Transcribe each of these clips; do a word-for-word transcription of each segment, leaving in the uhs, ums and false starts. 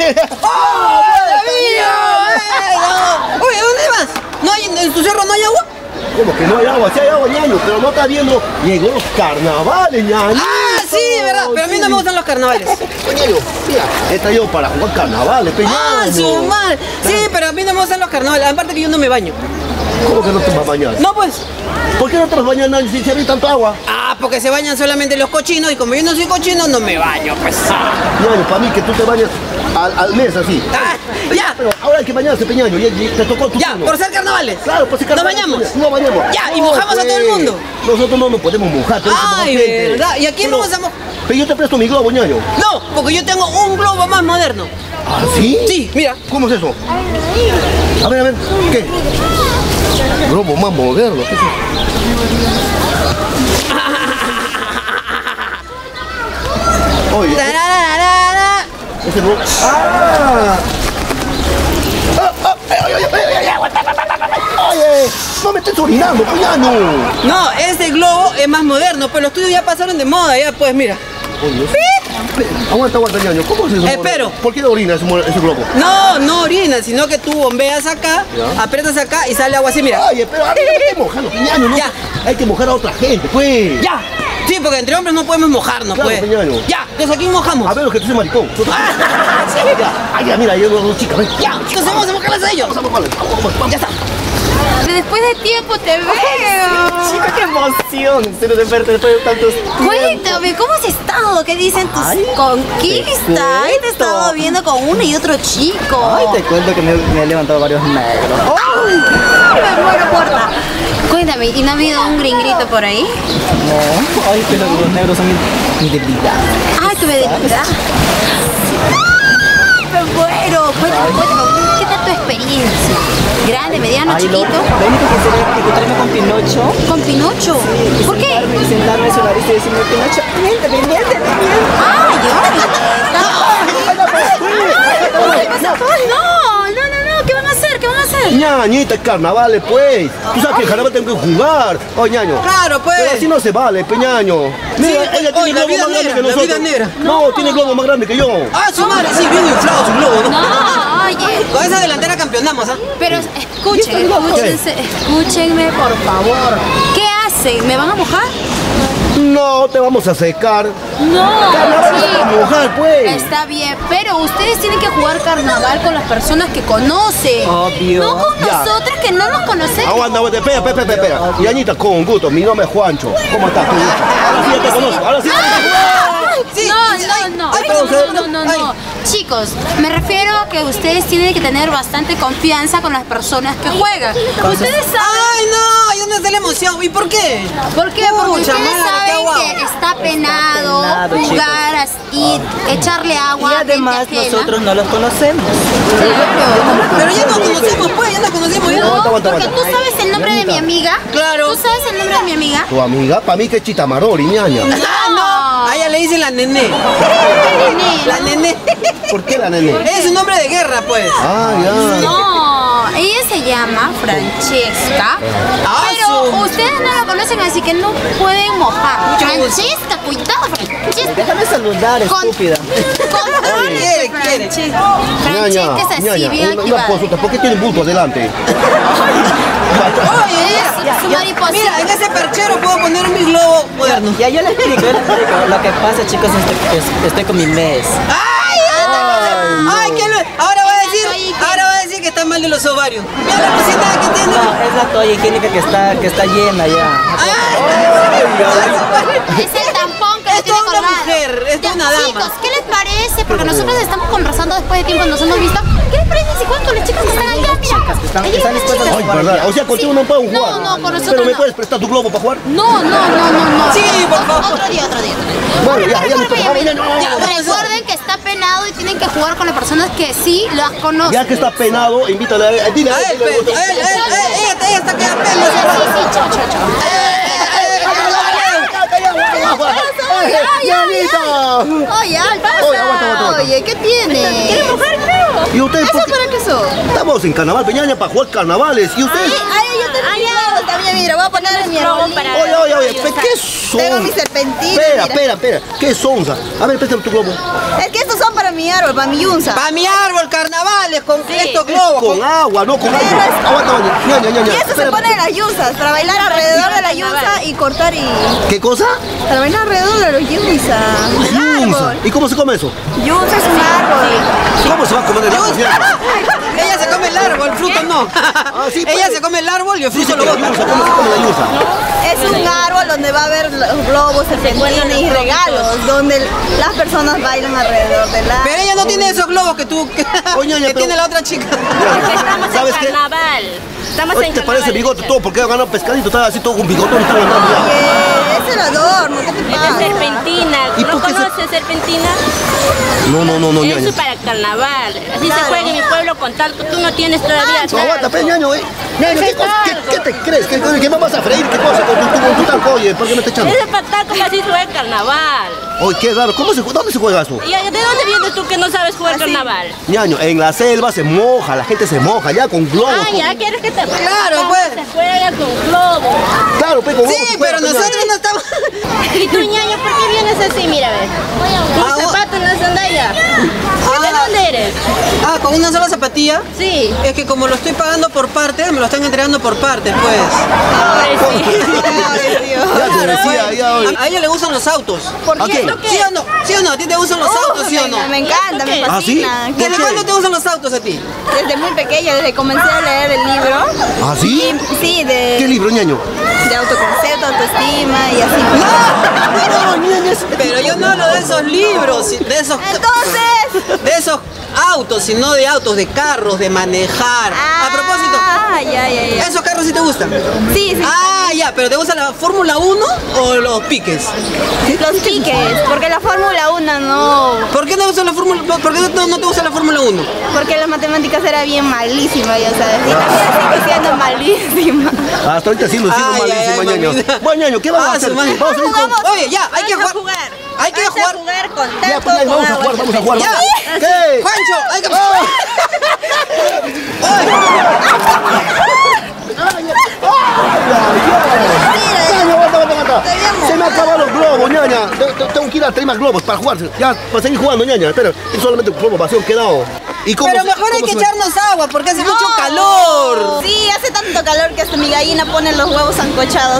¡Oh, oye, ¿dónde vas? ¿No hay, ¿En tu cerro no hay agua? ¿Cómo que no hay agua? Sí hay agua, ñaño, pero no está viendo. Llegó los carnavales, ñaño. Ah, sí, verdad, pero a mí no me gustan los carnavales. Ñaño, mira, he traído para jugar carnavales, peñaño. Ah, su madre. Sí, pero a mí no me gustan los carnavales, aparte que yo no me baño. ¿Cómo que no te vas a bañar? No, pues. ¿Por qué no te vas a bañar, ñaño, si se había tanto agua? Ah, porque se bañan solamente los cochinos y como yo no soy cochino, no me baño, pues. Ñaño, para mí que tú te bañas al, al mes así. Ah, ya. Pero ahora hay que bañarse, peñaño, ya, ya te tocó tu Ya, turno. por ser carnavales. Claro, por ser carnavales. ¿Nos bañamos? No bañamos. Ya, y No, mojamos a todo el pues. mundo. Nosotros no nos podemos mojar. tenemos que mojar Ay, gente. verdad. ¿Y a quién Pero- vamos a mojar? Pero yo te presto mi globo, ñaño. No, porque yo tengo un globo más moderno. ¿Ah, sí? Sí, mira. ¿Cómo es eso? A ver, a ver, ¿qué? Globo más moderno, ¿qué es eso? Oye, Tarararara. ese globo... ¡Ah! ¡Ah, ah! ¡Ay, ay, ay, ay, ay, aguanta, aguanta, aguanta! ¡Oye! ¡No me estés orinando, puñano! No, ese globo es más moderno, pero los tuyos ya pasaron de moda, ya pues mira. Oye, aguanta, aguanta, ñaño. ¿Cómo es eso? Espero. ¿Por qué no orina ese, mo- ese globo? No, no orinas, sino que tú bombeas acá, Ya. aprietas acá y sale agua así, mira. Ay, pero a mí no me estés mojando, puñano, ¿no? Ya. Hay que mojar a otra gente, pues. Ya. Sí, porque entre hombres no podemos mojarnos, Claro, pues. peñaño. Ya, entonces aquí mojamos. A ver, lo que tú soy maricón. Ah, sí. Ya. Ay, ya, mira, yo dos chicas, ven. Ya, entonces vamos a mojarlas a ellos. Vamos a mojarlas. Vamos, vamos, vamos. Ya está. Después de tiempo te veo. Chica, qué emoción, en serio, de verte después de tantos tiempos. Cuéntame, ¿cómo has estado? ¿Qué dicen tus Ay, conquistas? te Ay, te he cuento. estado viendo con uno y otro chico. Ay, te cuento que me, me he levantado varios negros. Ay, me muero muerta. Cuéntame, ¿y no ha habido un gringrito por ahí? No, ay, pero los negros son mi, mi debilidad. Ay, tu debilidad. Ay, me muero. Cuéntame, cuéntame, ¿qué tal tu experiencia? ¿Grande, mediano, Ay, lo, chiquito? lo único que hice era encontrarme con Pinocho. ¿Con Pinocho? ¿Por qué? Sentarme, sentarme en su nariz y decirme, Pinocho, miénteme, miénteme, miénteme. ¡Ay, ay! No, no, no, no, ¿qué van a hacer? ¿Qué van a hacer? Ñañita, carnavales, pues. Tú sabes que el carnaval tengo que jugar. Oh, ñaño. Claro, pues. Pero así no se vale, peñaño. Mira, Sí, ella oye, tiene la globo vida más grande negra, que la nosotros. vida negra. No, tiene globo más grande que yo. Ah, su madre, sí, bien inflado su globo, ¿no? No, oye. Con esa delantera campeonamos, ¿ah? Pero escuchen, escúchense, escúchenme por favor. ¿Qué hacen? ¿Me van a mojar? No, te vamos a secar. No, Carnaval sí. es para mojar, pues. Está bien, pero ustedes tienen que jugar carnaval con las personas que conocen. Obvio. No con Ya. nosotros que no nos conocemos. Aguanta, aguanta, espera, espera, espera, espera. Ñañita, con gusto, mi nombre es Juancho. ¿Cómo estás tú? Ahora sí ya te conozco, ahora sí ya te conozco. Sí, No, sí, no, ay, no, ay, no, no, no, no, ay. no. Chicos, me refiero a que ustedes tienen que tener bastante confianza con las personas que juegan. Ustedes saben. Ay, no, ahí donde está la emoción. ¿Y por qué? ¿Por qué? Porque Pucha, ustedes madre, qué saben guapo. que está penado, penado, jugar y echarle agua Y a además gente ajena. nosotros no los conocemos. Claro. Pero ya nos conocemos, pues, ya nos conocemos. Ya. No, Aguanta, aguanta, porque aguanta. tú sabes el nombre de mi amiga. Claro. ¿Tú sabes el nombre de mi amiga? Tu amiga, para mí que es Chitamarori, ñaña. Ah, no. A ella le dicen la nené. Nene, La ¿no? nené. ¿Por qué la nene? Es un nombre de guerra, pues. Ah, ya. No, ella se llama Francesca. Ah, Pero su- ustedes no la conocen, así que no pueden mojar. Mucho gusto. Francesca, cuidado, Francesca. Déjame saludar, Con- estúpida. Con Quiere, quiere. Francesca. Francesca es así, ñaña, bien una, una activada. consulta, ¿por qué tiene un bulto adelante? Oye, Es su mira, mariposita. mira, en ese perchero puedo poner mi globo moderno. Ya, yo les explico, yo les explico. Lo que pasa, chicos, es que es- estoy con mi mes. ¡Ay! ¡Ay, qué lo- Ahora va a decir, ahora va a decir que está mal de los ovarios. Mira la cosita que tiene. No, es la toalla higiénica que está, que está llena ya. Es el tampón que Es le tiene toda una colgado. mujer, es Ya, una dama. Chicos, ¿qué les parece? Porque nosotros estamos conversando después de tiempo, nos hemos visto. ¿Qué les parece si juegan con las chicas que están allá? Mira, que están- ahí que están hay unas dispuestas chicas. Ay, verdad. O sea, contigo no puedo jugar. No, no, con nosotros Pero me no. puedes prestar tu globo para jugar. No, no, no, no, no. Sí, por favor. Otro día, otro día. Otro día. Bueno, ya, ya me Bueno, toca. ya, Vamos, ya, ya, no. ya, recuerden que está penado y tienen que jugar con las personas que sí las conocen. Ya que está penado, invítale a él. Dile a A él. él, pues, dile a él. a él, a él, a él, ella, ella está que Sí, pena. sí, sí, chao, chao, chao. ¡Ñañita! Oye, Al, pasa. Oye, aguanta, aguanta, aguanta. Oye, ¿qué tiene? ¿Quieres mojar, creo? ¿Y ustedes por ¿Eso qué? para qué son? Estamos en carnaval, Peñaña, para jugar carnavales. ¿Y ustedes? Ay, yo te también, mira, voy a poner mi arbolito. Oye, oye, oye, ¿pe- ¿qué son? Tengo mi serpentina, Espera, mira. espera, espera. ¿Qué son? A ver, préstame tu globo. Es que estos son para mi árbol, para mi yunza. Para mi árbol, carnavales, con Sí. estos globos. Con agua, no con Pero agua. es- Aguanta, aguanta. Ñaña, ñaña. Y eso se Espera. pone en las yunzas, para bailar alrededor de la yunza y cortar y... ¿Qué cosa? Para bailar alrededor de la yunza. El Yunza. árbol. ¿Y cómo se come eso? Yunza es un árbol. ¿Cómo se va a comer el árbol? Ella se come el árbol, el fruto no. sí, Ella pues. se come el árbol y el Dice fruto que lo la bota. yuza, ¿cómo se come la yuza? Es un árbol donde va a haber los globos, serpentines y regalos, donde las personas bailan alrededor del árbol. Pero ella no tiene esos globos que tú, que, Oye, ñaña, que pero- tiene la otra chica. Porque estamos ¿Sabes en qué? carnaval. Estamos Oye, en ¿te carnaval. parece bigote todo? Porque ha ganado pescadito, está así todo con bigotón y está ganando ya. Oye, es el adorno, ¿qué te Esta es pasa? serpentina. ¿Y ¿No por qué se- conoces serpentina? No, no, no, no, Eso ñaña. es para carnaval. Así Claro. se juega en mi pueblo con talco. Tú no tienes todavía No, aguanta, talco. pe, ñaño, eh. Ñaño, ¿qué, cosa- qué, qué te crees? ¿Qué, qué me vas a freír? ¿Qué cosa? Con tu, tu, con tu talco, oye, ¿por qué me estás echando? Eso es para talco, que así se juega carnaval. Oye, qué raro. ¿Cómo se, ¿Dónde se juega eso? ¿Y de dónde vienes tú que no sabes jugar carnaval? Ñaño, en la selva se moja, la gente se moja, ya con globos. Ah, con- ya quieres que te Claro, ¿Cómo pues. se juega con globo? Claro, pe, con globos Sí, se juega, pero pe, nosotros ñaño. no estamos. ¿Y tú, ñaño, por qué vienes así? Mira, ve. Ah, Con zapatos en la sandalia. ¿De dónde eres? Ah, con una sola zapatilla. Sí. Es que como lo estoy pagando por partes, me lo están entregando por partes, pues. Ay, sí. Ay, Dios. Ya te decía, Pues, ya, oye. a, a ella le gustan los autos. ¿Por ¿A qué? quién? ¿Esto qué? ¿Sí o no? ¿Sí o no? ¿A ti te gustan los Oh, autos, sí o no? me, me encanta, me ¿Ah, sí? fascina. ¿Por ¿Desde qué? cuándo te gustan los autos a ti? Desde muy pequeña, desde que comencé a leer el libro. ¿Ah, sí? Y- sí, de, ¿Qué libro, ñaño? de autoconcepto, autoestima y así. No, ñaño, es- Pero yo no hablo de esos libros, de esos, Entonces... de esos autos, sino de autos, de carros, de manejar. A propósito, Ah, ya, ya, ya. ¿esos carros sí te gustan? Sí, sí. Ah, ya, pero ¿te gusta la Fórmula uno o los piques? Los piques, porque la Fórmula uno no... ¿Por qué no, gusta la Fórmula, por qué no, no te gusta la Fórmula uno? Porque las matemáticas era bien malísima, ya sabes. Y también sigue siendo malísima. Hasta ahorita sí lo sigo Ay, malísimo, ay, ay, ñaño. mamita. Bueno, ñaño, ¿qué vamos a Ah, hacer? su madre. Vamos a ir con... Vamos. Oye, ya, hay que Vamos a jugar. jugar. Hay que Vamos jugar. a jugar con Ya, talco, pues, ya, con vamos a agua. jugar, vamos a jugar. Ya. ¿Qué? Juancho, hay que Ñaño, aguanta, aguanta, aguanta. Se me acaban los globos, ñaña. Te- te- Tengo que ir a traer más globos para jugar. Ya, para seguir jugando, ñaña. Espera, es solamente un globo vacío quedado. ¿Y cómo Pero se- mejor hay cómo que se- echarnos agua porque hace mucho No. calor. Sí, hace tanto calor que hasta mi gallina pone los huevos zancochados.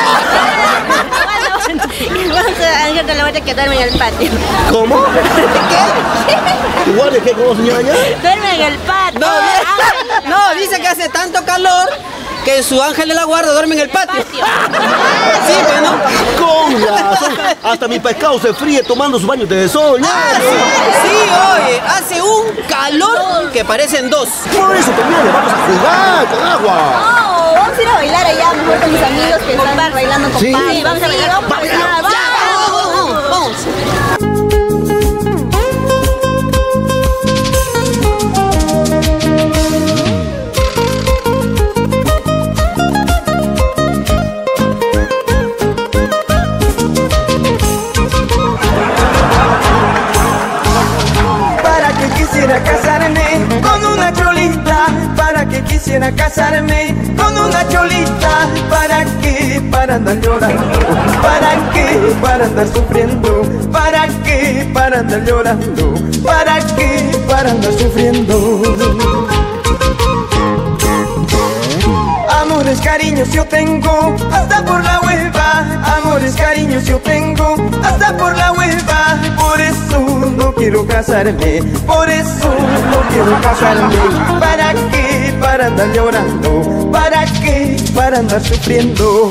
Vamos a Ángel, te la voy a quedarme en el patio. ¿Cómo? ¿Qué? ¿Guardia qué? ¿Cómo, ñaña? Duerme en el patio. No, Ángel, no, dice que hace tanto calor que su ángel de la guarda duerme en el patio. Sí, pues, ¿no? Con razón. Hasta mi pescado se fríe tomando sus baños de sol, Ah, ñaña. sí, sí, oye, hace un calor que parecen dos. Por eso también vamos a jugar con agua. No, vamos a ir a bailar allá, mejor con mis amigos que están bailando con Sí. paz. Sí, vamos a bailar. vamos a bailar. Ya, vamos, vamos, vamos. Para que quisiera casarme con una cholita, para que quisiera casarme con una cholita, para qué, para andar llorando, para qué, para andar sufriendo, para qué, para andar llorando, para qué, para andar sufriendo. Amores, cariños yo tengo hasta por la hueva. Amores, cariños yo tengo hasta por la hueva. Por eso no quiero casarme, por eso no quiero casarme. ¿Para qué? Para andar llorando. ¿Para qué? Para andar sufriendo.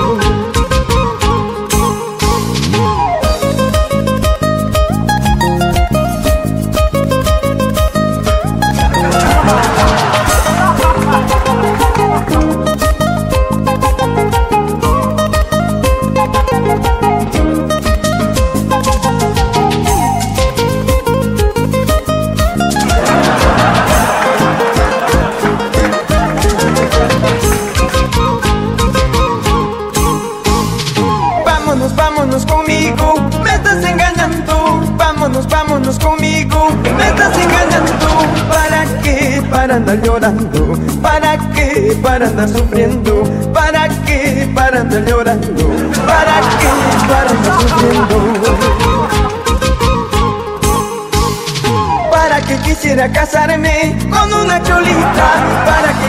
Vámonos, vámonos conmigo, me estás engañando. Vámonos, vámonos conmigo, me estás engañando. ¿Para qué? Para andar llorando. ¿Para qué? Para andar sufriendo. ¿Para qué? Para andar llorando. ¿Para qué? Para andar sufriendo. que quisiera casarme con una cholita, para que